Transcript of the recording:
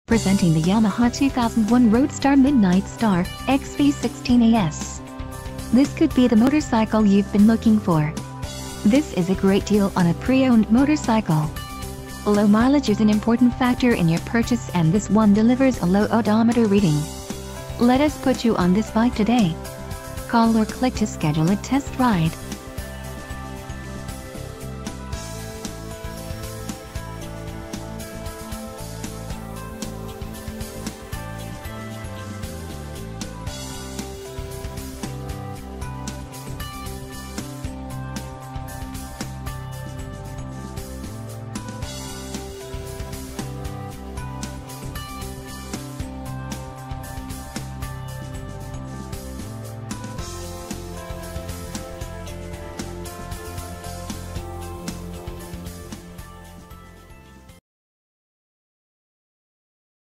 Presenting the Yamaha 2001 Roadstar Midnight Star XV16AS. This could be the motorcycle you've been looking for. This is a great deal on a pre-owned motorcycle. Low mileage is an important factor in your purchase, and this one delivers a low odometer reading. Let us put you on this bike today. Call or click to schedule a test ride.